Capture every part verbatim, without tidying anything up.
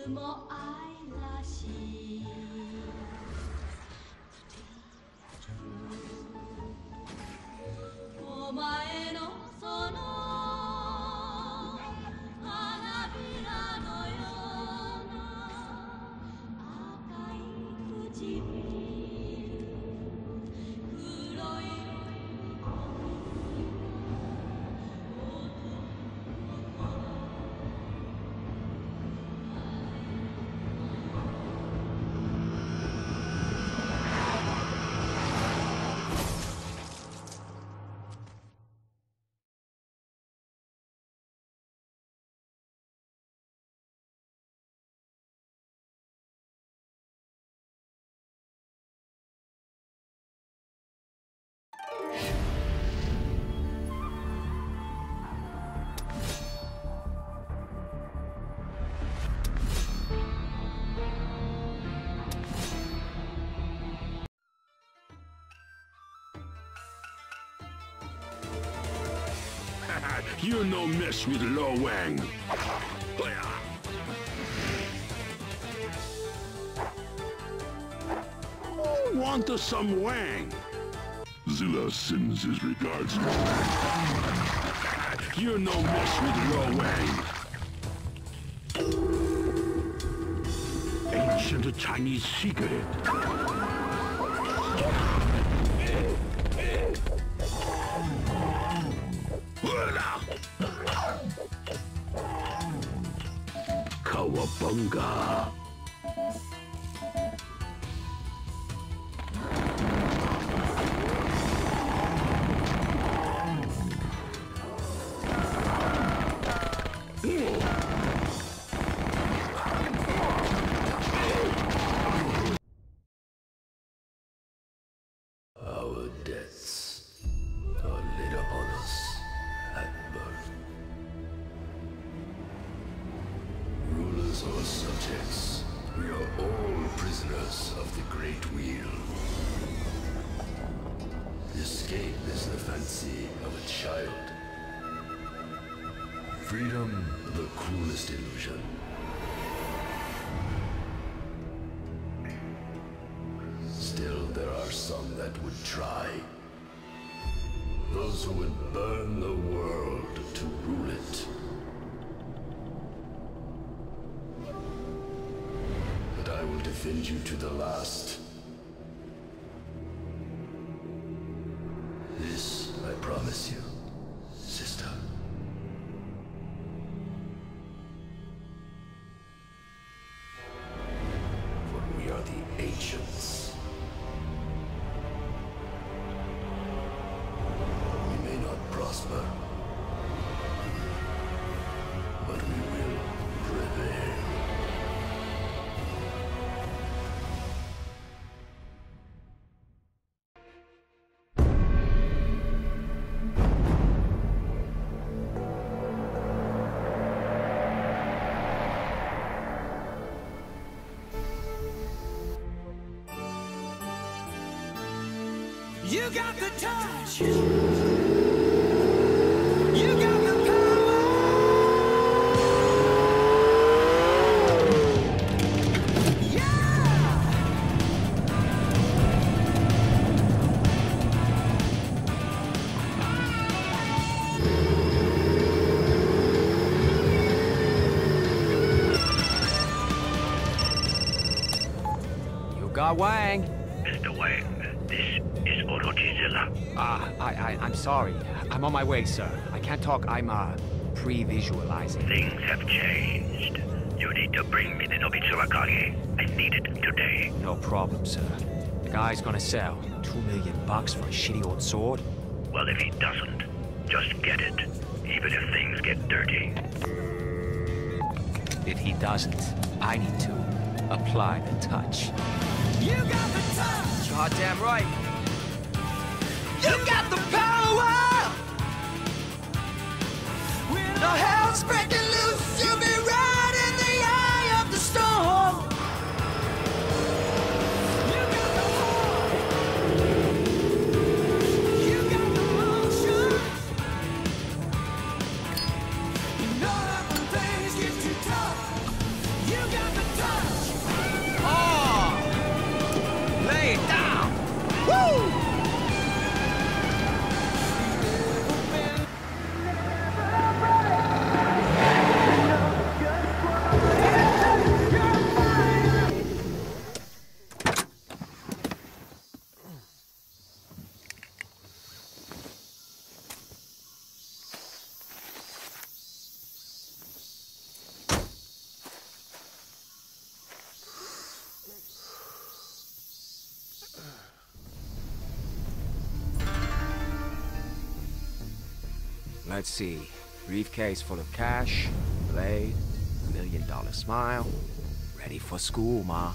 も愛らしいお前のその花びらのような赤い唇黒い You're no mess with Lo Wang. Oh, want us some Wang? Zilla sends his regards. You're no mess with Lo Wang. Ancient Chinese secret. Kawabunga. Our debts are laid upon us at birth. Rulers or subjects, we are all prisoners of the Great Wheel. Escape is the fancy of a child. Freedom, the cruelest illusion. Still, there are some that would try. Those who would burn the world to rule it. But I will defend you to the last. This I promise you, sister. For we are the ancients. We may not prosper, but we will prevail. You got the touch. You got the power. Yeah. You got Wang. Mister Wang, this is Orochizilla. Ah, I, I, I'm sorry. I'm on my way, sir. I can't talk. I'm, uh, pre-visualizing. Things have changed. You need to bring me the Nobitsu Akage. I need it today. No problem, sir. The guy's gonna sell two million bucks for a shitty old sword. Well, if he doesn't, just get it. Even if things get dirty. If he doesn't, I need to apply the touch. You got the touch. Goddamn right. You got the power. When the hell's breaking loose, you'll be right in the eye of the storm. You got the heart. You got the motion. You know that when things get too tough, you got the Let's see. Briefcase full of cash, blade, million dollar smile. Ready for school, Ma.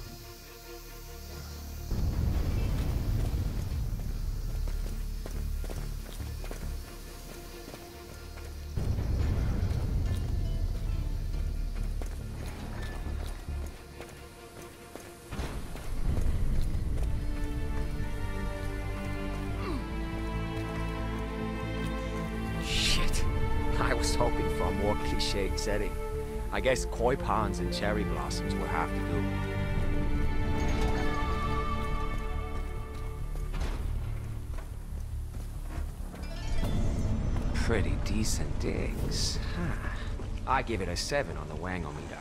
I was hoping for a more cliched setting. I guess koi ponds and cherry blossoms will have to do. Pretty decent digs. Huh. I give it a seven on the wangometer.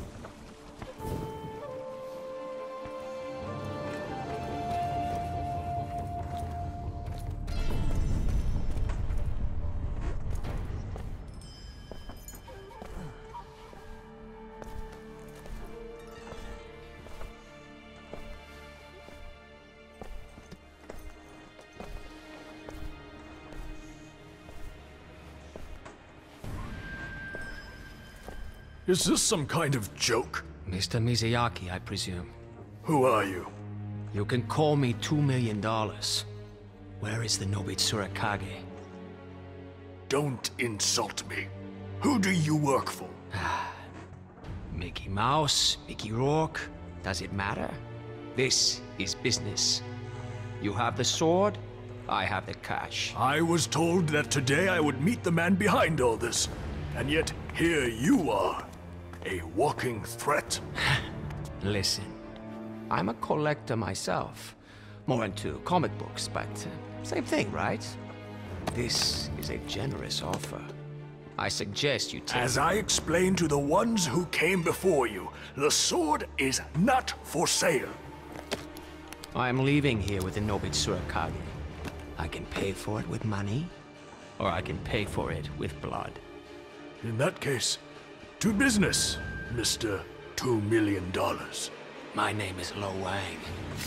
Is this some kind of joke? Mister Mizuyaki, I presume. Who are you? You can call me two million dollars. Where is the Nobitsura Kage? Don't insult me. Who do you work for? Mickey Mouse, Mickey Rourke, does it matter? This is business. You have the sword, I have the cash. I was told that today I would meet the man behind all this. And yet, here you are. A walking threat. Listen, I'm a collector myself. More into comic books, but uh, same thing, right? This is a generous offer. I suggest you take... As I explained to the ones who came before you, the sword is not for sale. I am leaving here with the Nobitsura Kage. I can pay for it with money, or I can pay for it with blood. In that case, to business, Mister Two Million Dollars. My name is Lo Wang.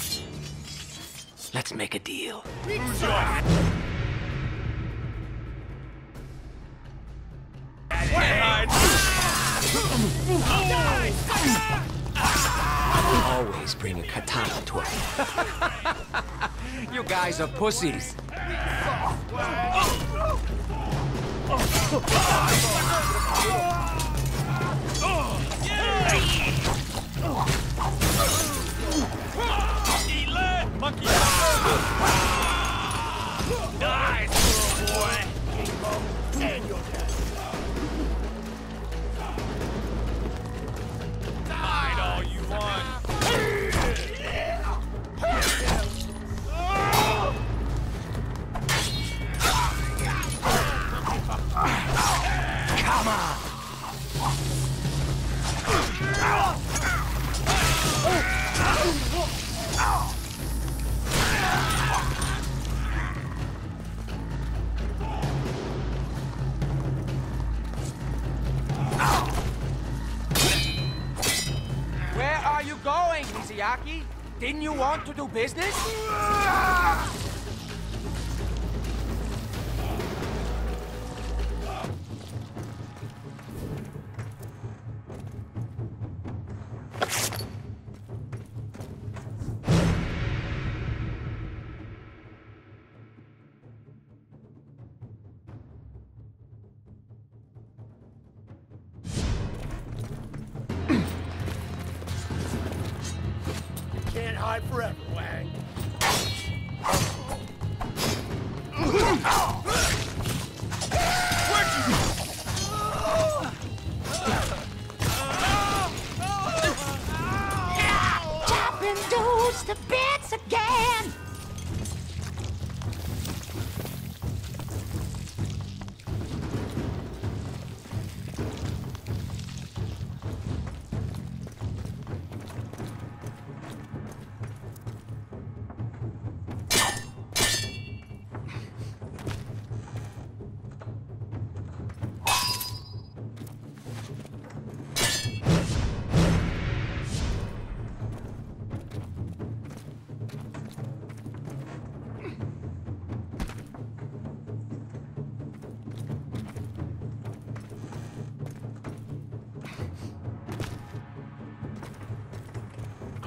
Let's make a deal. Always bring a katana to it. You guys are pussies. Monkey! Nice, little boy! And you're dead. Hide all you want. Come on! Where are you going, Mizuyaki? Didn't you want to do business? Can't hide forever, Wang. Chopping dudes to bits again.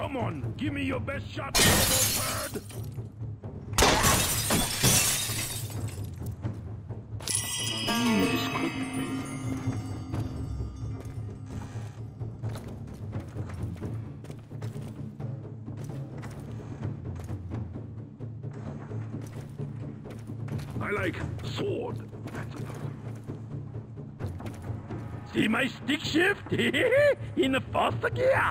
Come on, give me your best shot, little bird! Mm, this could be. I like sword. See my stick shift? In the first gear.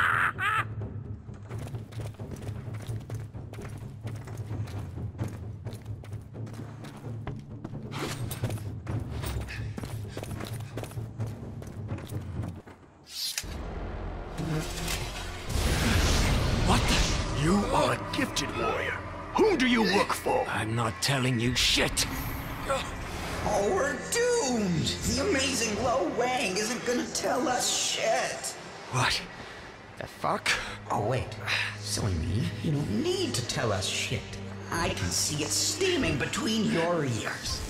What the? You are a gifted warrior. Whom do you work for? I'm not telling you shit. Oh, we're doomed! The amazing Lo Wang isn't gonna tell us shit! What? The fuck? Oh, wait. Silly me. You don't need to tell us shit. I can see it steaming between your ears.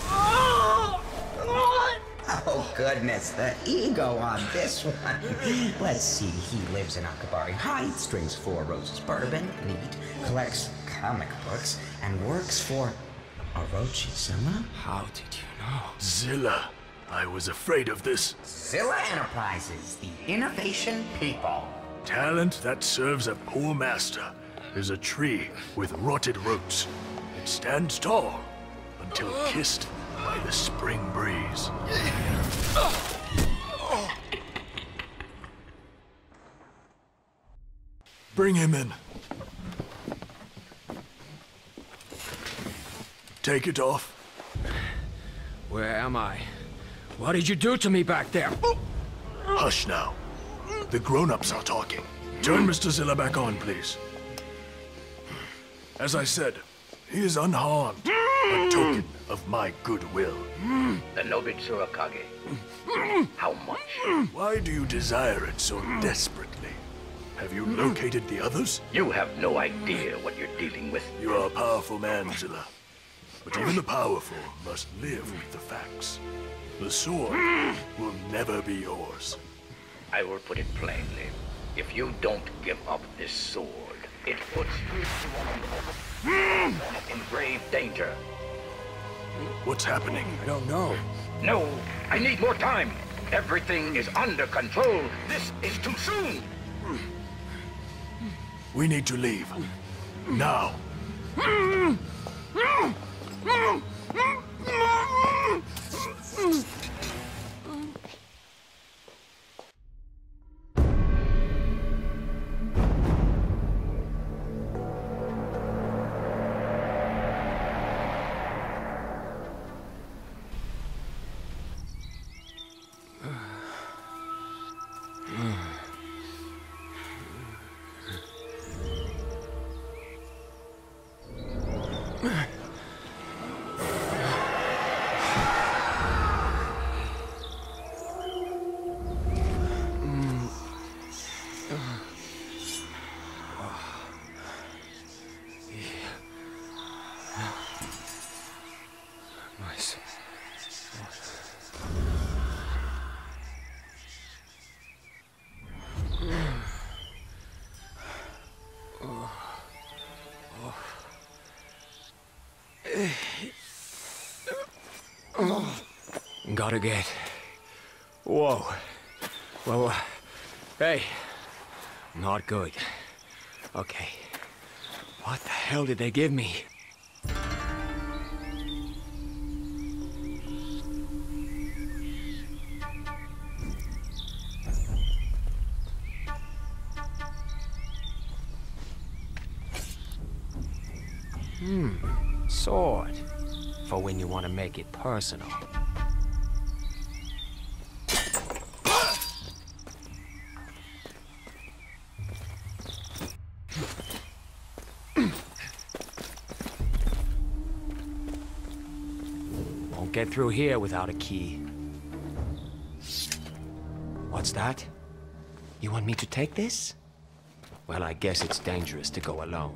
Oh, goodness, the ego on this one. Let's see, he lives in Akabari Heights, drinks Four Roses bourbon, neat, collects comic books, and works for Orochi-sama? How did you know? Zilla. I was afraid of this. Zilla Enterprises, the innovation people. Talent that serves a poor master is a tree with rotted roots. It stands tall until kissed by the spring breeze. Bring him in. Take it off. Where am I? What did you do to me back there? Hush now. The grown-ups are talking. Turn Mister Zilla back on, please. As I said, he is unharmed. A token of my goodwill. The Nobitsura Kage. How much? Why do you desire it so desperately? Have you located the others? You have no idea what you're dealing with. You are a powerful man, Zilla. But even the powerful must live with the facts. The sword will never be yours. I will put it plainly. If you don't give up this sword, it puts you in grave danger. What's happening? I don't know. No, I need more time. Everything is under control. This is too soon. We need to leave. Now. Gotta get... Whoa. Whoa. Uh, hey. Not good. Okay. What the hell did they give me? Hmm. Sword. For when you want to make it personal. Won't get through here without a key. What's that? You want me to take this? Well, I guess it's dangerous to go alone.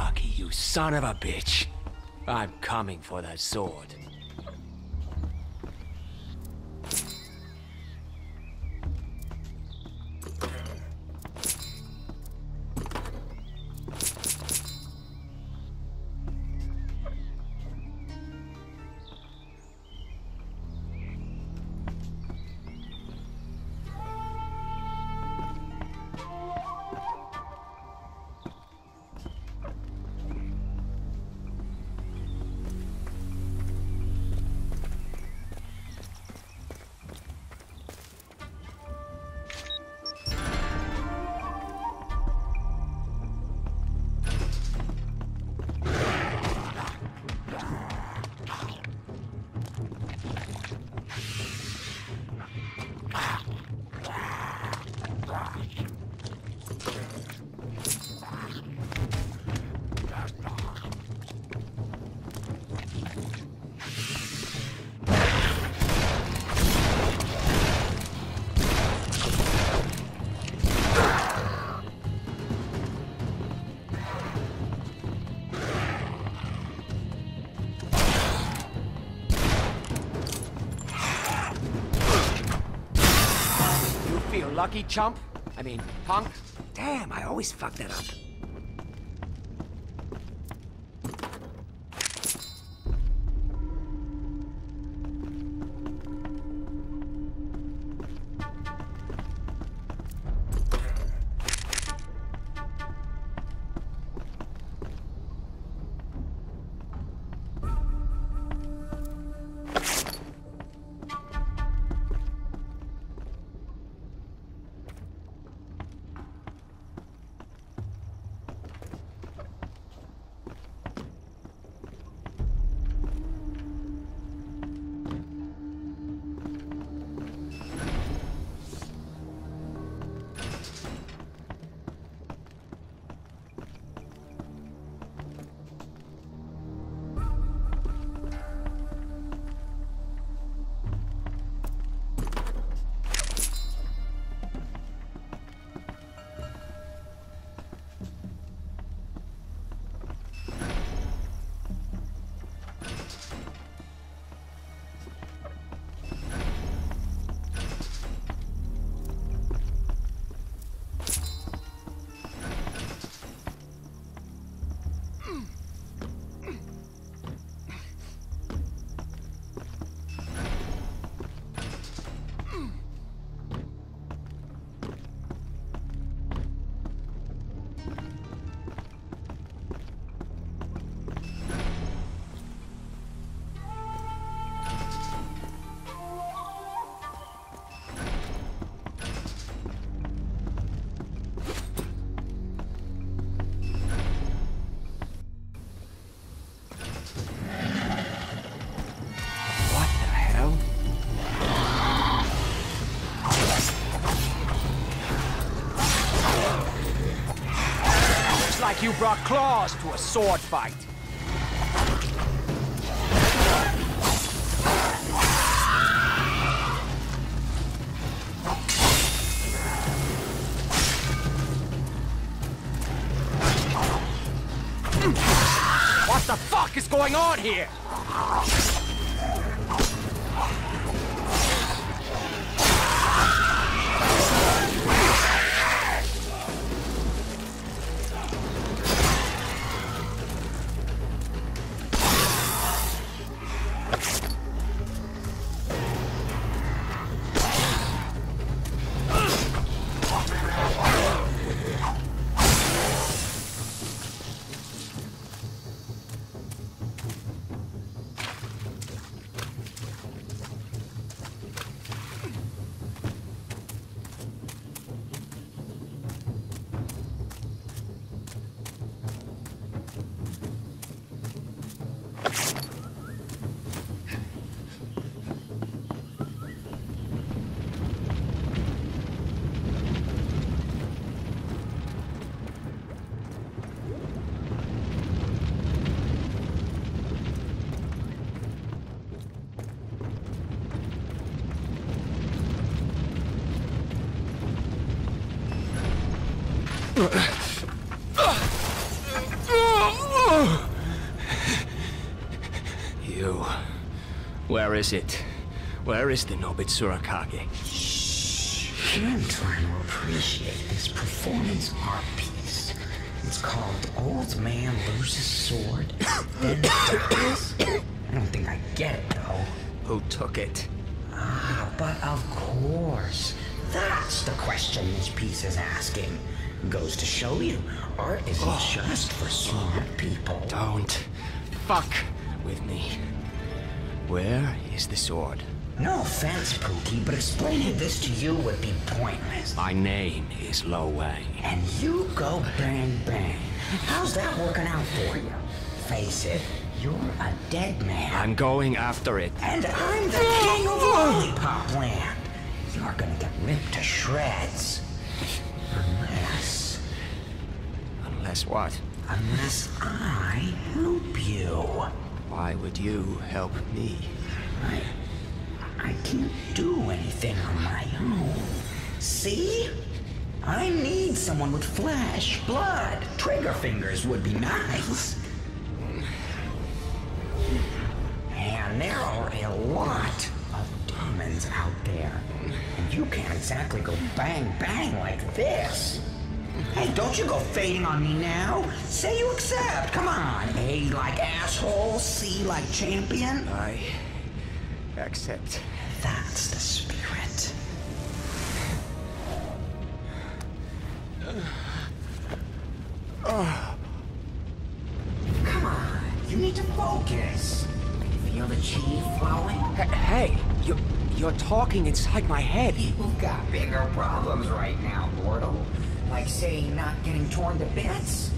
Lucky, you son of a bitch. I'm coming for that sword. Lucky, chump? I mean, punk? Damn, I always fuck that up. Like you brought claws to a sword fight. What the fuck is going on here? You... Where is it? Where is the Nobitsura Kage? I'm trying to appreciate this performance art piece. It's called Old Man Loses Sword, Then Dies. I don't think I get it, though. Who took it? Ah, but of course. That's the question this piece is asking. Goes to show you, art isn't oh. just for smart people. Don't fuck with me. Where is the sword? No offense, Pookie, but explaining this to you would be pointless. My name is Lo Wang. And you go bang bang. How's that working out for you? Face it, you're a dead man. I'm going after it. And I'm the king of Lollipop Land. You're gonna get ripped to shreds. Unless... Unless what? Unless I help you. Why would you help me? I... I can't do anything on my own. See? I need someone with flesh, blood. Trigger fingers would be nice. And there are a lot of demons out there. And you can't exactly go bang bang like this. Hey, don't you go fading on me now. Say you accept. Come on. A like asshole, C like champion. I accept. That's the spirit. Come on. You need to focus. Feel the chi flowing? Hey, you, you're talking inside my head. You've got bigger problems right now, mortal. Like, say, not getting torn to bits.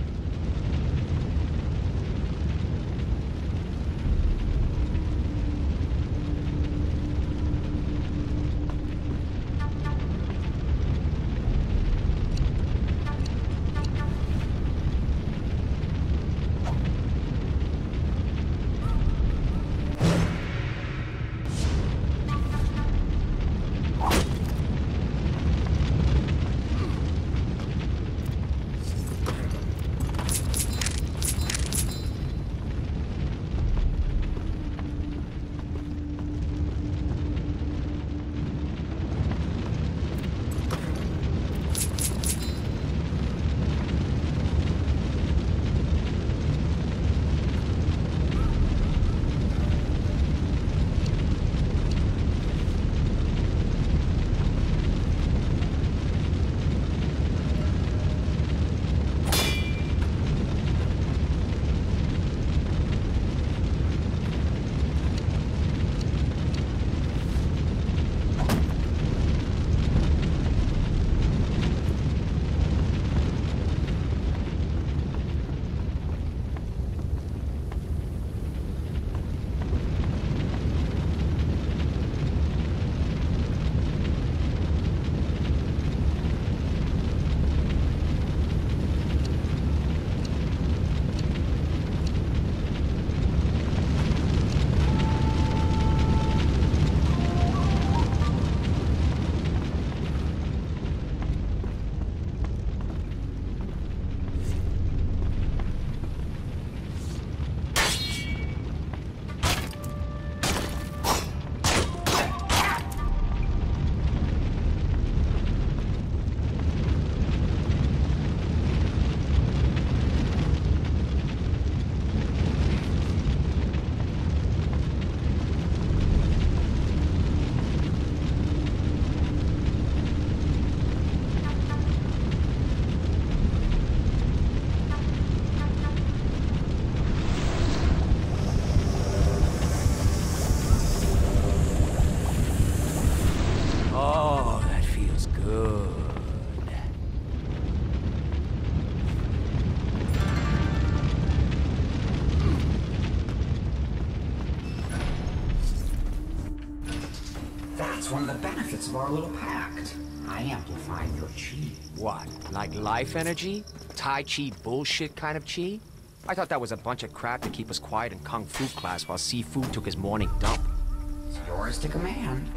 One of the benefits of our little pact. I amplify your chi. What? Like life energy? Tai Chi bullshit kind of chi? I thought that was a bunch of crap to keep us quiet in Kung Fu class while Sifu took his morning dump. It's yours to command.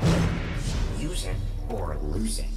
Use it or lose it.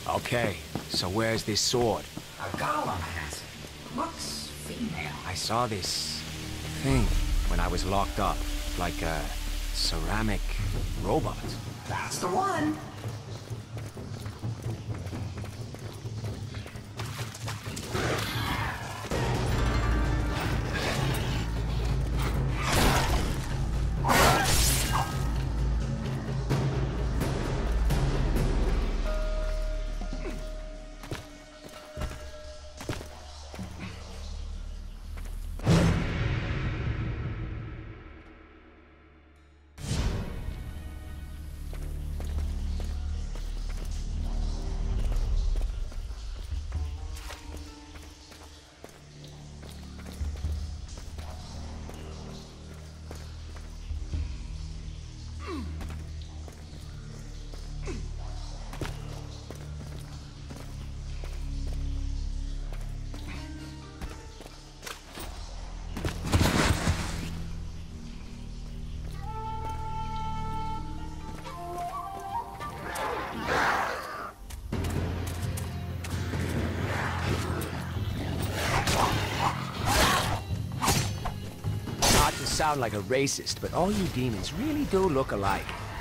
Okay, so where's this sword? A golem has it. Looks female. I saw this thing when I was locked up, like a ceramic robot. That's the one. Sound like a racist, but all you demons really do look alike.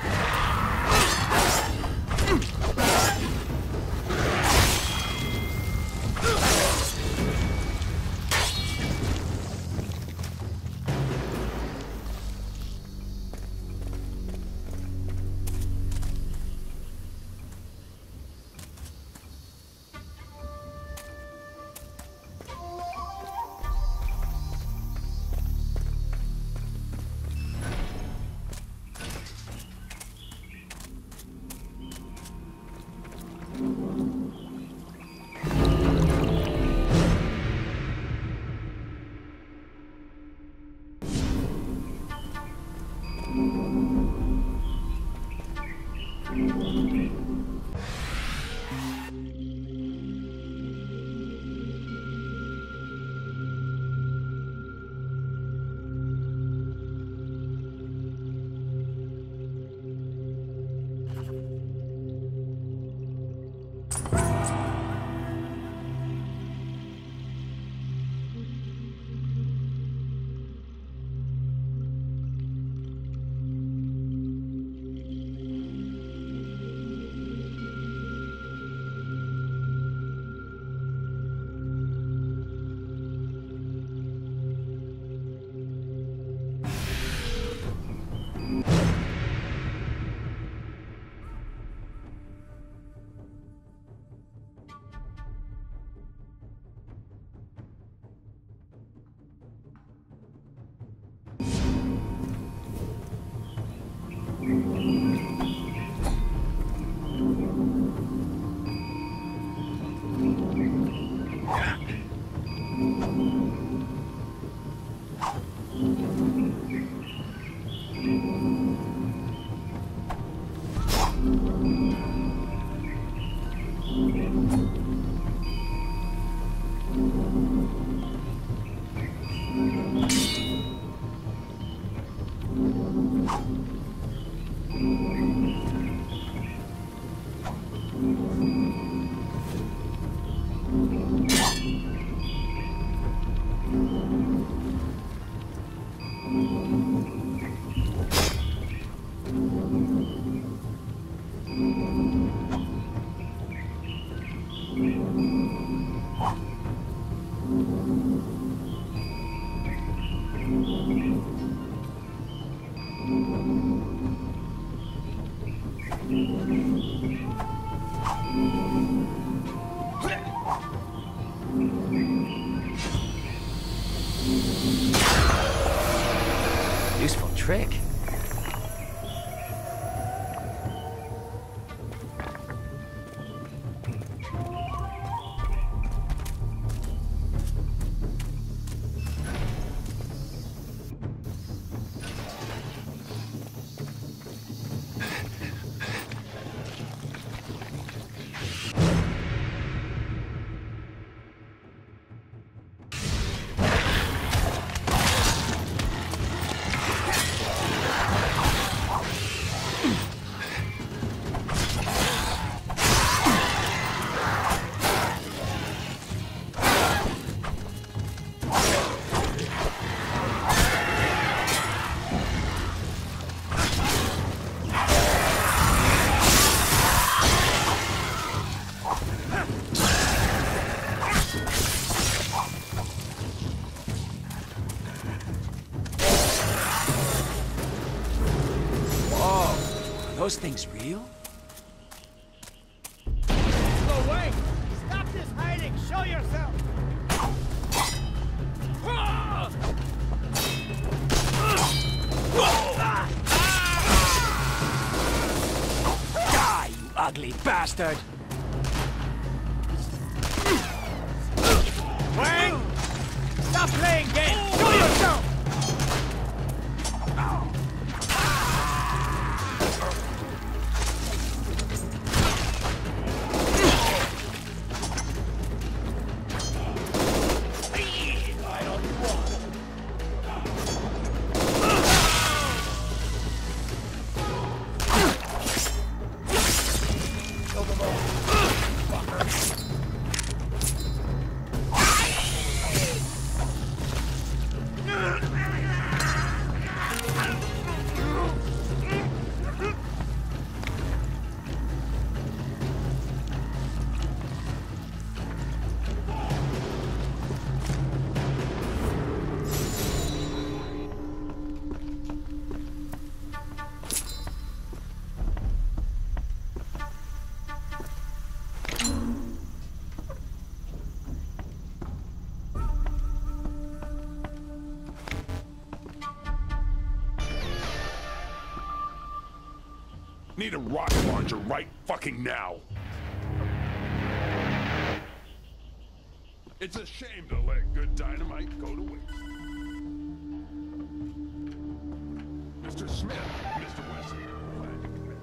Useful trick. those things real? Go away! Stop this hiding! Show yourself! Die, you ugly bastard! Wang! Stop playing games! Show yourself! Need a rocket launcher right fucking now. It's a shame to let good dynamite go to waste. Mister Smith, Mister Wesley, glad to come in.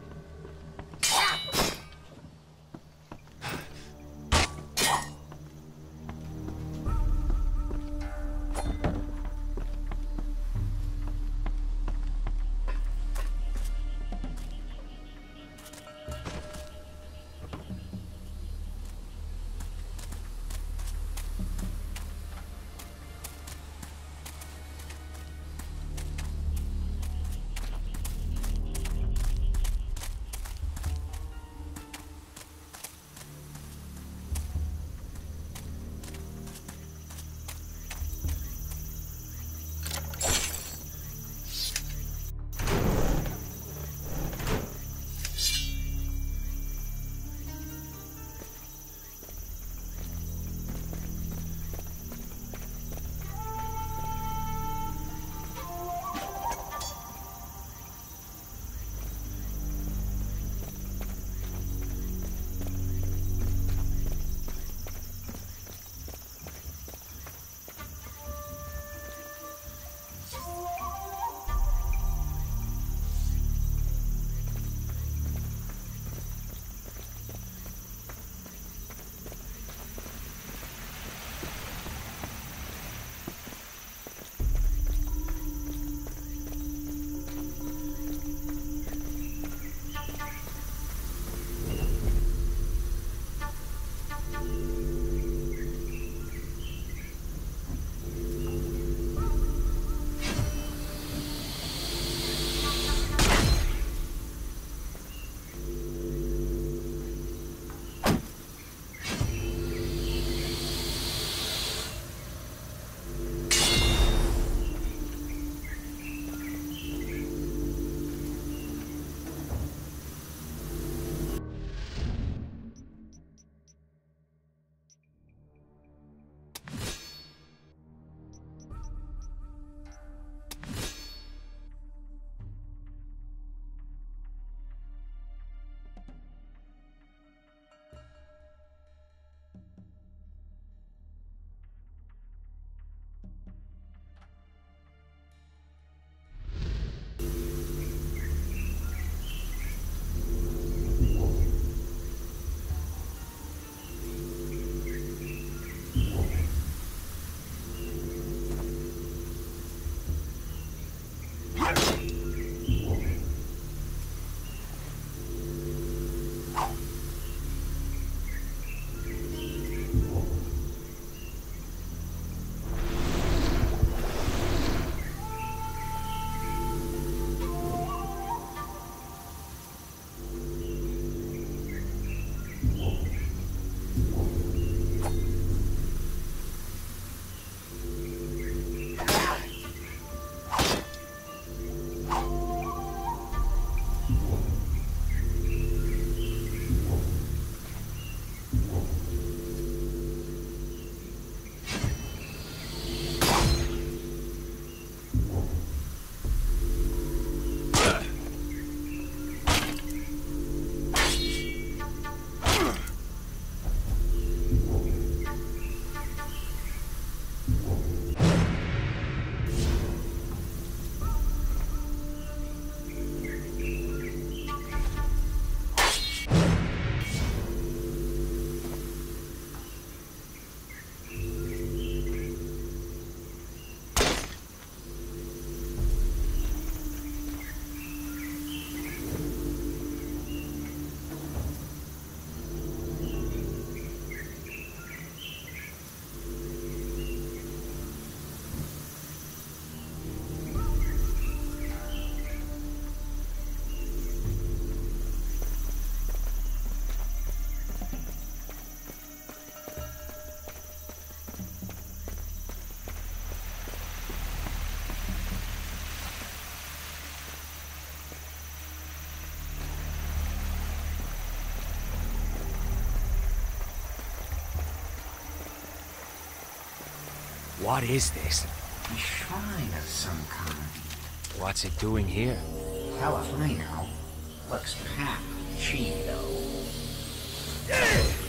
What is this? A shrine of some kind. What's it doing here? Hell if I know. Looks packed with cheap, though.